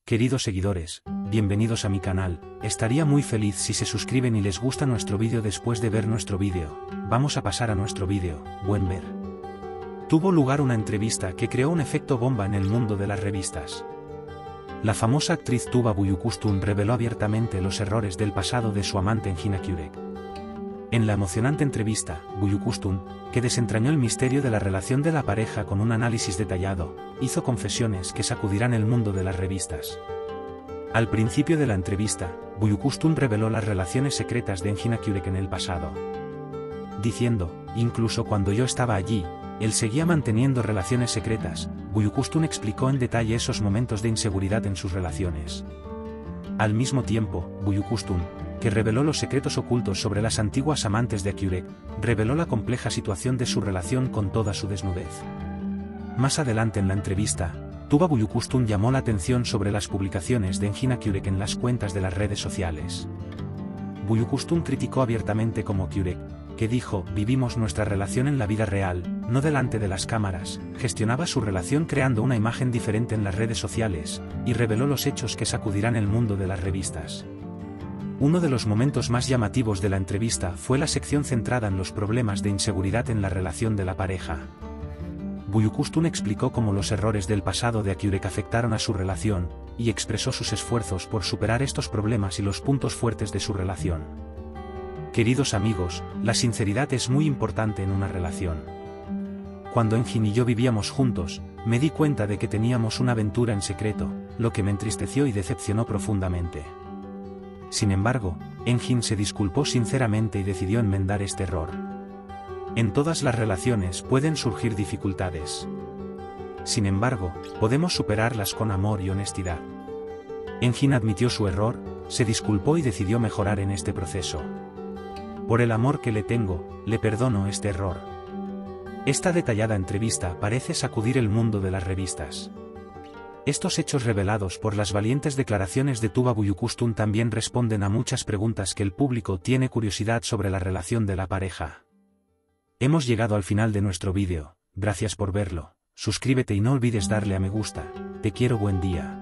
Queridos seguidores, bienvenidos a mi canal, estaría muy feliz si se suscriben y les gusta nuestro vídeo después de ver nuestro vídeo. Vamos a pasar a nuestro vídeo, buen ver. Tuvo lugar una entrevista que creó un efecto bomba en el mundo de las revistas. La famosa actriz Tuba Büyüküstün reveló abiertamente los errores del pasado de su amante Engin Akyürek. En la emocionante entrevista, Büyüküstün, que desentrañó el misterio de la relación de la pareja con un análisis detallado, hizo confesiones que sacudirán el mundo de las revistas. Al principio de la entrevista, Büyüküstün reveló las relaciones secretas de Engin Akyürek en el pasado, diciendo: incluso cuando yo estaba allí, él seguía manteniendo relaciones secretas. Büyüküstün explicó en detalle esos momentos de inseguridad en sus relaciones. Al mismo tiempo, Büyüküstün, que reveló los secretos ocultos sobre las antiguas amantes de Akyürek, reveló la compleja situación de su relación con toda su desnudez. Más adelante en la entrevista, Tuba Büyüküstün llamó la atención sobre las publicaciones de Engin Akyürek en las cuentas de las redes sociales. Büyüküstün criticó abiertamente como Akyürek, que dijo: vivimos nuestra relación en la vida real, no delante de las cámaras, gestionaba su relación creando una imagen diferente en las redes sociales, y reveló los hechos que sacudirán el mundo de las revistas. Uno de los momentos más llamativos de la entrevista fue la sección centrada en los problemas de inseguridad en la relación de la pareja. Büyüküstün explicó cómo los errores del pasado de Akyürek afectaron a su relación, y expresó sus esfuerzos por superar estos problemas y los puntos fuertes de su relación. Queridos amigos, la sinceridad es muy importante en una relación. Cuando Engin y yo vivíamos juntos, me di cuenta de que teníamos una aventura en secreto, lo que me entristeció y decepcionó profundamente. Sin embargo, Engin se disculpó sinceramente y decidió enmendar este error. En todas las relaciones pueden surgir dificultades. Sin embargo, podemos superarlas con amor y honestidad. Engin admitió su error, se disculpó y decidió mejorar en este proceso. Por el amor que le tengo, le perdono este error. Esta detallada entrevista parece sacudir el mundo de las revistas. Estos hechos revelados por las valientes declaraciones de Tuba Büyüküstün también responden a muchas preguntas que el público tiene curiosidad sobre la relación de la pareja. Hemos llegado al final de nuestro vídeo, gracias por verlo, suscríbete y no olvides darle a me gusta, te quiero, buen día.